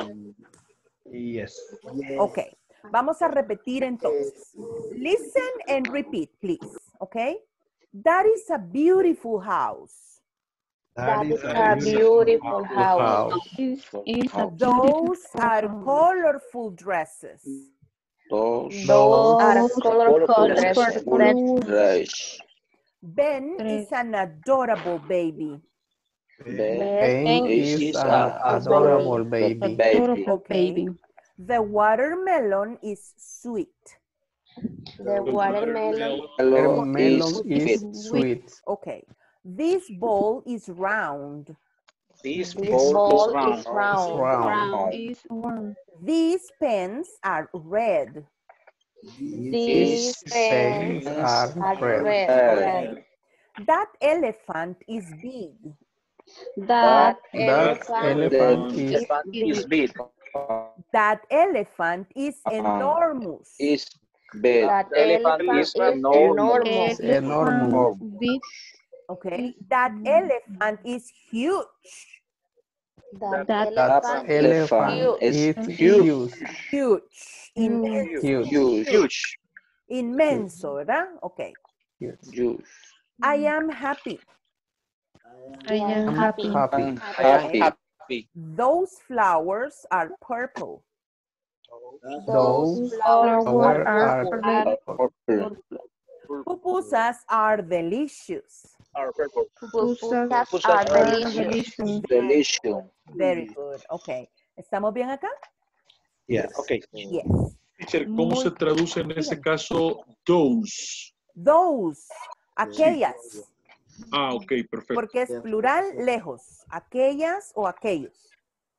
S15: Yes.
S1: Ok. Vamos a repetir entonces. Listen and repeat, please. Ok. That is a beautiful house.
S16: That is a beautiful house.
S1: Those are colorful dresses.
S16: Those are colorful dresses.
S1: Ben is an adorable baby.
S2: Ben is an adorable baby.
S1: Okay. The watermelon is sweet.
S16: The watermelon
S2: Watermelon is sweet.
S1: Okay. This ball is round.
S16: This ball is round.
S2: Round.
S1: These pens are red.
S16: These pens
S2: are
S16: are
S2: red.
S16: red.
S1: That elephant is big.
S16: That
S2: elephant is
S16: big.
S1: That elephant is enormous.
S16: That elephant is enormous.
S2: enormous.
S1: Okay. That elephant is huge.
S16: That
S2: Elephant is huge.
S1: Huge. Inmenso. Inmenso, ¿verdad? Okay. I am happy.
S16: I am happy.
S1: Okay. Those flowers are purple.
S16: Those flowers are purple.
S1: Pupusas are delicious.
S16: Pupusas are delicious.
S1: Very good. Okay. ¿Estamos bien acá?
S15: Yes. Okay.
S1: Yes.
S19: Teacher, ¿cómo se traduce en ese caso those?
S1: Those. Aquellas.
S19: Ah, ok, perfecto.
S1: Porque es plural lejos. Aquellas o aquellos.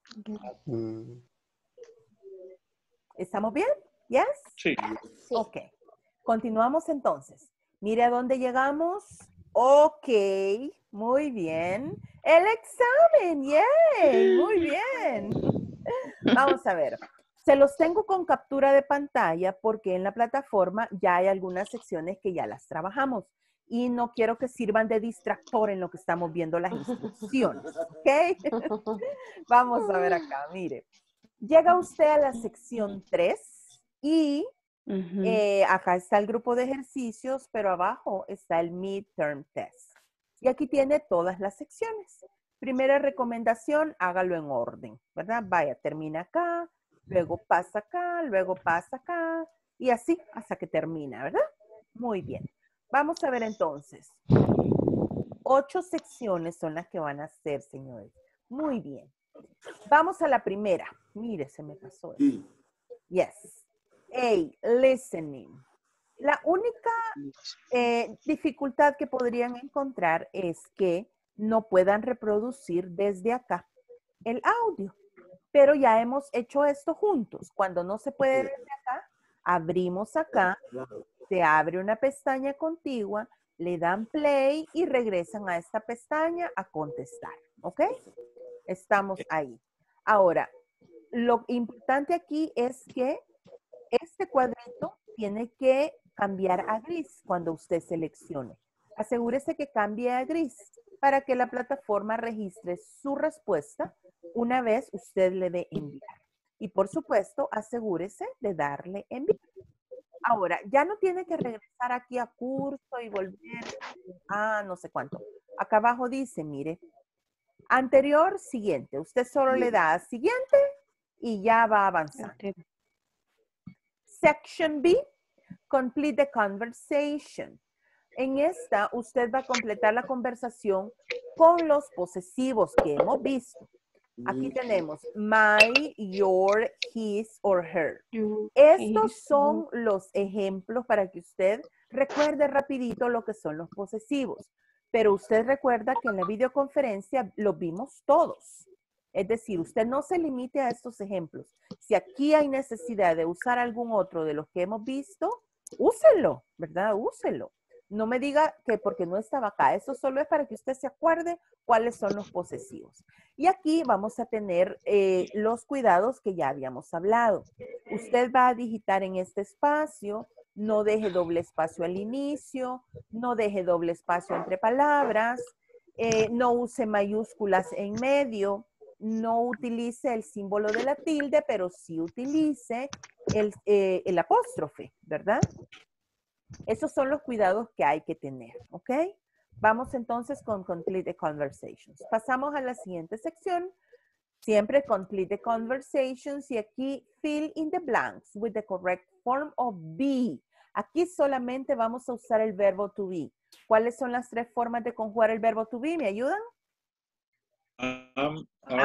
S1: ¿Estamos bien? Yes?
S19: Sí.
S1: Ok. Continuamos entonces. Mire a dónde llegamos. Ok. Muy bien. El examen. ¡Yay! Muy bien. Vamos a ver. Se los tengo con captura de pantalla porque en la plataforma ya hay algunas secciones que ya las trabajamos. Y no quiero que sirvan de distractor en lo que estamos viendo las instrucciones. ¿Ok? Vamos a ver acá. Mire. Llega usted a la sección 3 y acá está el grupo de ejercicios, pero abajo está el midterm test. Y aquí tiene todas las secciones. Primera recomendación, hágalo en orden, ¿verdad? Vaya, termina acá, luego pasa acá, y así hasta que termina, ¿verdad? Muy bien. Vamos a ver entonces. 8 secciones son las que van a hacer, señores. Muy bien. Vamos a la primera. Mire, se me pasó. Yes. A, listening. La única dificultad que podrían encontrar es que no puedan reproducir desde acá el audio. Pero ya hemos hecho esto juntos. Cuando no se puede desde acá, abrimos acá, se abre una pestaña contigua, le dan play y regresan a esta pestaña a contestar. ¿Ok? Estamos ahí. Ahora, lo importante aquí es que este cuadrito tiene que cambiar a gris cuando usted seleccione. Asegúrese que cambie a gris para que la plataforma registre su respuesta una vez usted le dé enviar. Y por supuesto, asegúrese de darle enviar. Ahora, ya no tiene que regresar aquí a curso y volver a no sé cuánto. Acá abajo dice, mire, anterior, siguiente. Usted solo le da a siguiente y ya va avanzando. Section B, complete the conversation. En esta, usted va a completar la conversación con los posesivos que hemos visto. Aquí tenemos my, your, his or her. Estos son los ejemplos para que usted recuerde rapidito lo que son los posesivos. Pero usted recuerda que en la videoconferencia los vimos todos. Es decir, usted no se limite a estos ejemplos. Si aquí hay necesidad de usar algún otro de los que hemos visto, úselo, ¿verdad? Úselo. No me diga que porque no estaba acá. Eso solo es para que usted se acuerde cuáles son los posesivos. Y aquí vamos a tener los cuidados que ya habíamos hablado. Usted va a digitar en este espacio, no deje doble espacio al inicio, no deje doble espacio entre palabras, no use mayúsculas en medio, no utilice el símbolo de la tilde, pero sí utilice el apóstrofe, ¿verdad? Esos son los cuidados que hay que tener, ¿ok? Vamos entonces con Complete the Conversations. Pasamos a la siguiente sección. Siempre Complete the Conversations y aquí Fill in the blanks with the correct form of be. Aquí solamente vamos a usar el verbo to be. ¿Cuáles son las tres formas de conjugar el verbo to be? ¿Me ayudan?
S19: Am,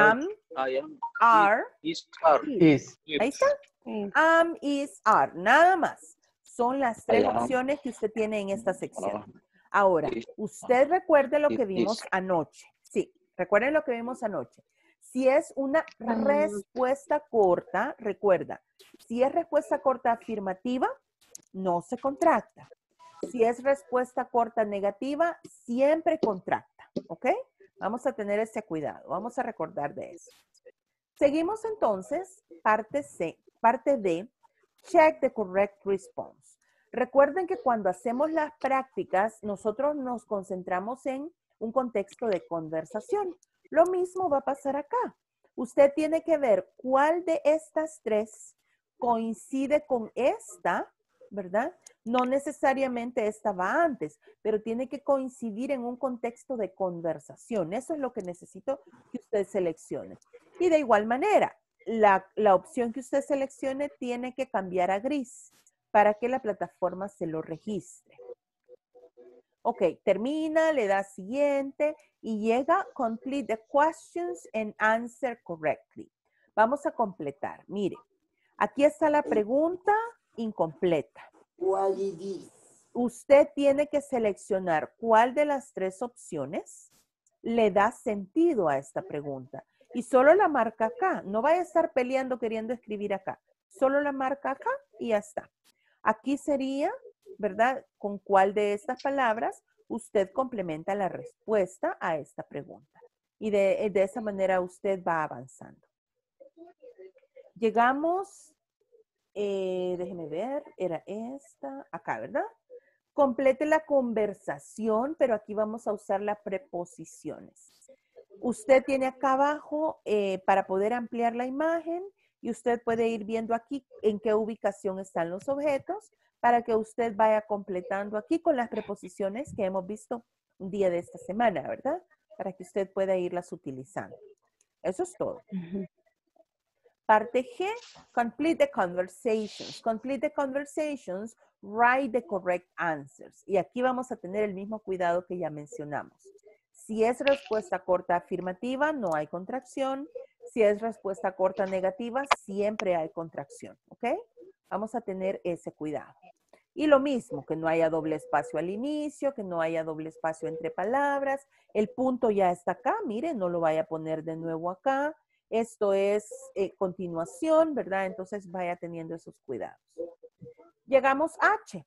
S1: Are,
S13: is.
S1: Ahí está. Am, is, are. Nada más. Son las tres
S7: I am.
S1: opciones que usted tiene en esta sección. Ahora, usted recuerde lo que vimos anoche. Sí, recuerden lo que vimos anoche. Si es una respuesta corta, recuerda, si es respuesta corta afirmativa, no se contracta. Si es respuesta corta negativa, siempre contracta. ¿Ok? Vamos a tener ese cuidado. Vamos a recordar de eso. Seguimos entonces, parte C, parte D, check the correct response. Recuerden que cuando hacemos las prácticas, nosotros nos concentramos en un contexto de conversación. Lo mismo va a pasar acá. Usted tiene que ver cuál de estas tres coincide con esta, ¿verdad? No necesariamente esta va antes, pero tiene que coincidir en un contexto de conversación. Eso es lo que necesito que usted seleccione. Y de igual manera, la opción que usted seleccione tiene que cambiar a gris para que la plataforma se lo registre. Ok, termina, le da siguiente y llega complete the questions and answer correctly. Vamos a completar. Mire, aquí está la pregunta incompleta. Usted tiene que seleccionar cuál de las tres opciones le da sentido a esta pregunta. Y solo la marca acá. No vaya a estar peleando queriendo escribir acá. Solo la marca acá y ya está. Aquí sería, ¿verdad? ¿Con cuál de estas palabras usted complementa la respuesta a esta pregunta? Y de esa manera usted va avanzando. Llegamos, déjeme ver, era esta, acá, ¿verdad? Complete la conversación, pero aquí vamos a usar las preposiciones. Usted tiene acá abajo para poder ampliar la imagen y usted puede ir viendo aquí en qué ubicación están los objetos para que usted vaya completando aquí con las preposiciones que hemos visto un día de esta semana, ¿verdad? Para que usted pueda irlas utilizando. Eso es todo. Parte G, complete the conversations. Complete the conversations, write the correct answers. Y aquí vamos a tener el mismo cuidado que ya mencionamos. Si es respuesta corta afirmativa, no hay contracción. Si es respuesta corta negativa, siempre hay contracción. ¿Ok? Vamos a tener ese cuidado. Y lo mismo, que no haya doble espacio al inicio, que no haya doble espacio entre palabras. El punto ya está acá. Miren, no lo vaya a poner de nuevo acá. Esto es continuación, ¿verdad? Entonces vaya teniendo esos cuidados. Llegamos a H.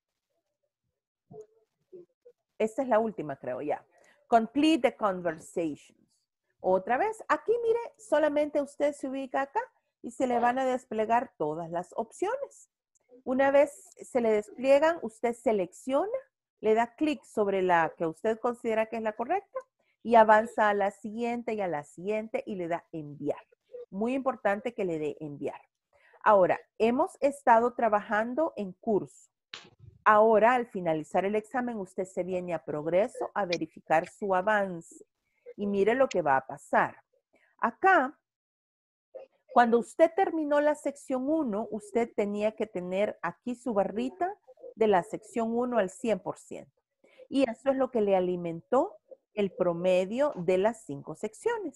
S1: Esta es la última, creo, ya. Complete the conversations. Otra vez, aquí mire, solamente usted se ubica acá y se le van a desplegar todas las opciones. Una vez se le despliegan, usted selecciona, le da clic sobre la que usted considera que es la correcta y avanza a la siguiente y a la siguiente y le da enviar. Muy importante que le dé enviar. Ahora, hemos estado trabajando en curso. Ahora, al finalizar el examen, usted se viene a progreso a verificar su avance. Y mire lo que va a pasar. Acá, cuando usted terminó la sección 1, usted tenía que tener aquí su barrita de la sección 1 al 100%. Y eso es lo que le alimentó el promedio de las 5 secciones.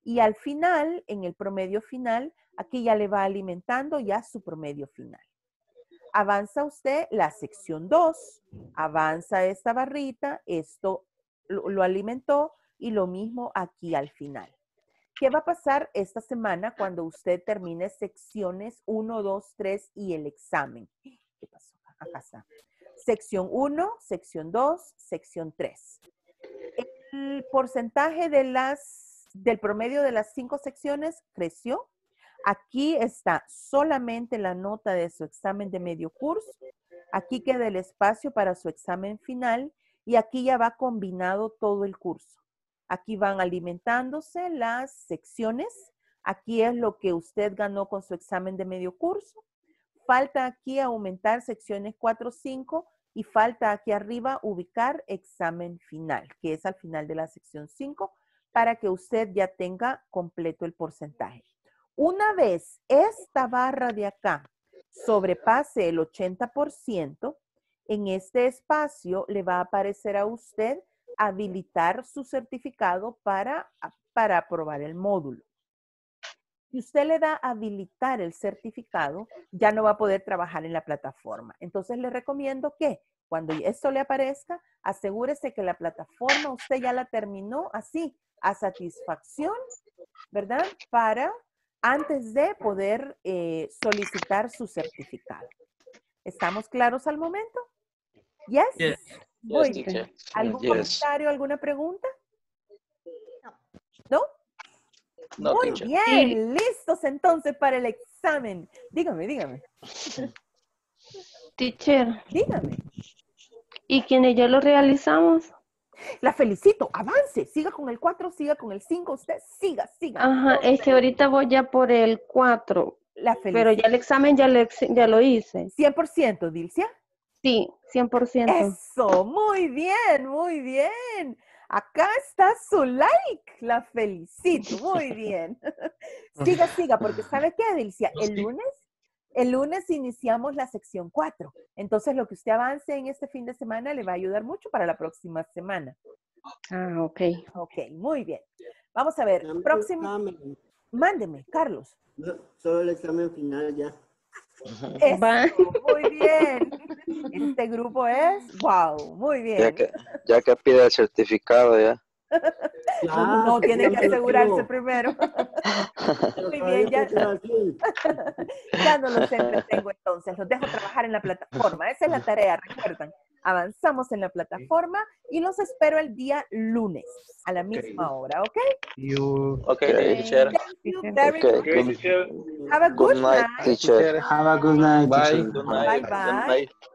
S1: Y al final, en el promedio final, aquí ya le va alimentando ya su promedio final. Avanza usted la sección 2, avanza esta barrita, esto lo alimentó y lo mismo aquí al final. ¿Qué va a pasar esta semana cuando usted termine secciones 1, 2, 3 y el examen? ¿Qué pasó? Acá está. Sección 1, sección 2, sección 3. El porcentaje del promedio de las 5 secciones creció. Aquí está solamente la nota de su examen de medio curso. Aquí queda el espacio para su examen final y aquí ya va combinado todo el curso. Aquí van alimentándose las secciones. Aquí es lo que usted ganó con su examen de medio curso. Falta aquí aumentar secciones 4, 5 y falta aquí arriba ubicar examen final, que es al final de la sección 5, para que usted ya tenga completo el porcentaje. Una vez esta barra de acá sobrepase el 80%, en este espacio le va a aparecer a usted habilitar su certificado para aprobar el módulo. Si usted le da habilitar el certificado, ya no va a poder trabajar en la plataforma. Entonces le recomiendo que cuando esto le aparezca, asegúrese que la plataforma usted ya la terminó así, a satisfacción, ¿verdad? Para antes de poder solicitar su certificado. ¿Estamos claros al momento? Yes.
S14: Yes.
S1: Muy
S7: Yes,
S1: bien.
S7: teacher.
S1: ¿Algún
S7: Yes.
S1: comentario, alguna pregunta? ¿No?
S7: No,
S1: Muy
S7: teacher.
S1: bien, listos entonces para el examen. Dígame, dígame.
S16: Teacher,
S1: Dígame.
S16: ¿y quienes ya lo realizamos?
S1: La felicito. Avance. Siga con el 4, siga con el 5. Usted siga, siga.
S16: Ajá, es que ahorita voy ya por el 4,
S1: La
S16: pero ya
S1: felicito.
S16: el examen ya lo hice.
S1: 100%, Dilcia.
S16: Sí, 100%.
S1: Eso, muy bien, muy bien. Acá está su like. La felicito, muy bien. Siga, siga, porque ¿sabe qué, Dilcia? El lunes iniciamos la sección 4. Entonces, lo que usted avance en este fin de semana le va a ayudar mucho para la próxima semana.
S16: Ah, ok.
S1: Ok, muy bien. Vamos a ver. Próximo. Mándeme, Carlos.
S18: No, solo el examen final ya.
S1: Eso,
S16: Va.
S1: muy bien. Este grupo es, wow, muy bien.
S7: Ya que pide el certificado ya.
S1: No, tiene que asegurarse primero. Muy bien, ya. Ya no los entretengo entonces, los dejo trabajar en la plataforma. Esa es la tarea, recuerdan. Avanzamos en la plataforma y los espero el día lunes a la misma hora, ¿ok?
S7: Okay, teacher.
S1: Thank you very
S7: Okay,
S1: much.
S7: good,
S1: Have a good
S7: good night,
S1: night.
S7: teacher.
S12: Have a good night,
S13: Bye.
S12: teacher.
S7: Good
S1: Bye
S7: night. Good
S1: bye.
S7: night.